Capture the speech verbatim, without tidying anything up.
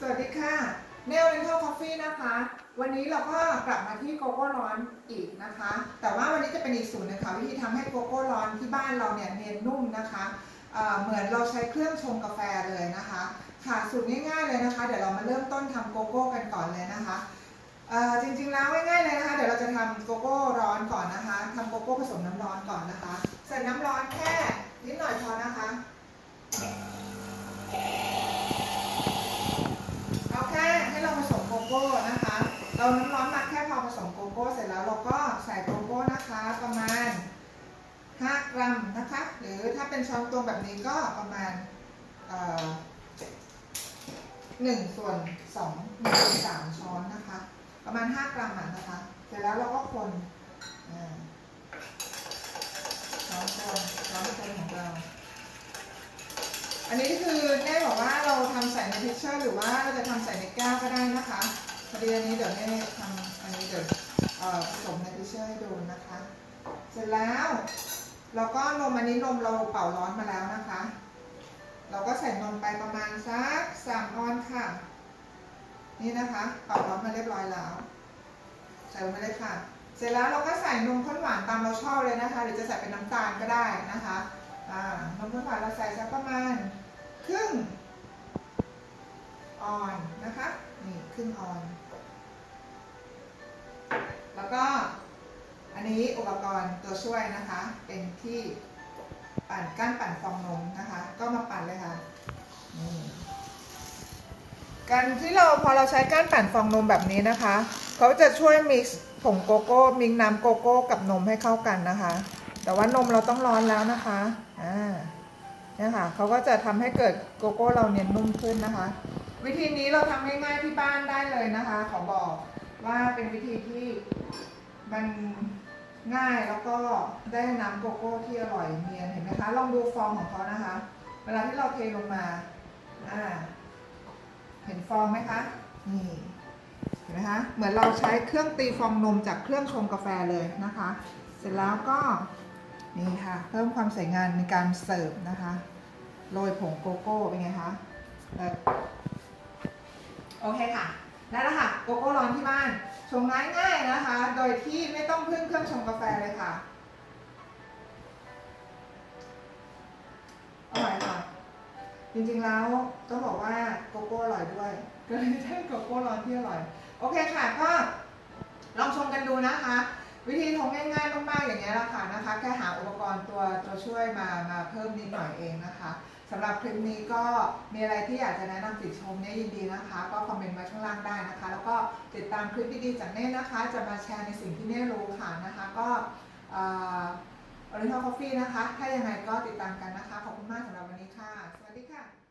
วัสดีค่ะเนลเลนเทลคอฟฟี่นะคะวันนี้เราก็กลับมาที่โกโก้ร้อนอีกนะคะแต่ว่าวันนี้จะเป็นอีกสูตรนึงค่ะวิธีทำให้โกโก้ร้อนที่บ้านเราเนี่ยเนียนนุ่มนะคะเเหมือนเราใช้เครื่องชงกาแฟเลยนะคะค่ะสูตรง่ายๆเลยนะคะเดี๋ยวเรามาเริ่มต้นทำโกโก้กันก่อนเลยนะคะจริงๆแล้วง่ายๆเลยนะคะเดี๋ยวเราจะทำโกโก้ร้อนก่อนนะคะทำโกโก้ผสมน้ำร้อนก่อนนะคะใส่น้ำร้อนแค่นิดหน่อยพอนะคะเอาแค่ให้เราผสมโกโก้นะคะเราน้ำร้อนมาแค่พอผสมโกโก้เสร็จแล้วเราก็ใส่โกโก้นะคะประมาณห้ากรัมนะคะหรือถ้าเป็นช้อนตวงแบบนี้ก็ประมาณหนึ่งส่วนสองหนึ่งส่วนสามช้อนนะคะประมาณห้ากรัมนะคะเสร็จแล้วเราก็คนช้อนคนช้อนคนของเราอันนี้คือแม่บอกว่าเราทำใส่ในพิชเชอร์หรือว่าเราจะทำใส่ในแก้วก็ได้นะคะพอดีอันนี้เดี๋ยวแม่ทำอันนี้เดี๋ยวผสมในพิชเชอร์ให้ดูนะคะเสร็จแล้วเราก็นมอันนี้นมเราเป่าร้อนมาแล้วนะคะเราก็ใส่นมไปประมาณสักสามออนค่ะนี่นะคะเป่าร้อนมาเรียบร้อยแล้วใส่ลงไปเลยค่ะเสร็จแล้วเราก็ใส่นมข้นหวานตามเราชอบเลยนะคะหรือจะใส่เป็นน้ำตาลก็ได้นะคะนมข้นหวานเราใส่สักประมาณครึ่งออนนะคะนี่ครึ่งออนแล้วก็อันนี้อุปกรณ์ตัวช่วยนะคะเป็นที่ปั่นก้านปั่นฟองนมนะคะก็มาปั่นเลยค่ะนี่การที่เราพอเราใช้ก้านปั่นฟองนมแบบนี้นะคะเขาจะช่วยมิกซ์ผงโกโก้มิกซ์น้ำโกโก้กับนมให้เข้ากันนะคะแต่ว่านมเราต้องร้อนแล้วนะคะอ่าเนี่ยค่ะเขาก็จะทำให้เกิดโกโก้เราเนียนนุ่มขึ้นนะคะวิธีนี้เราทำง่ายๆที่บ้านได้เลยนะคะขอบอกว่าเป็นวิธีที่มันง่ายแล้วก็ได้น้ำโกโก้ที่อร่อยเนียนเห็นไหมคะลองดูฟองของเขานะคะเวลาที่เราเทลงมาอ่าเห็นฟองไหมคะนี่เห็นไหมคะเหมือนเราใช้เครื่องตีฟองนมจากเครื่องชงกาแฟเลยนะคะเสร็จแล้วก็นี่ค่ะเพิ่มความสวยงามในการเสิร์ฟนะคะโรยผงโกโก้เป็นไงคะโอเคค่ะนั่นแหละค่ะโกโก้ร้อนที่บ้านชงง่ายๆนะคะโดยที่ไม่ต้องพึ่งเครื่องชงกาแฟเลยค่ะอร่อยค่ะจริงๆแล้วต้องบอกว่าโกโก้อร่อยด้วยก็เลยได้โกโก้ร้อนที่อร่อยโอเคค่ะก็ลองชมกันดูนะคะวิธีชงง่ายๆมากๆอย่างนี้แหละค่ะนะคะแค่หาอุปกรณ์ตัวตัวช่วยมามาเพิ่มนิดหน่อยเองนะคะสำหรับคลิปนี้ก็มีอะไรที่อยากจะแนะนำติชมเนี่ยยินดีนะคะก็คอมเมนต์มาข้างล่างได้นะคะแล้วก็ติดตามคลิปดีๆจากเน่นะคะจะมาแชร์ในสิ่งที่เน่รู้ค่ะนะคะก็ออริจินอลคอฟฟี่นะคะถ้ายังไงก็ติดตามกันนะคะขอบคุณมากสำหรับวันนี้ค่ะสวัสดีค่ะ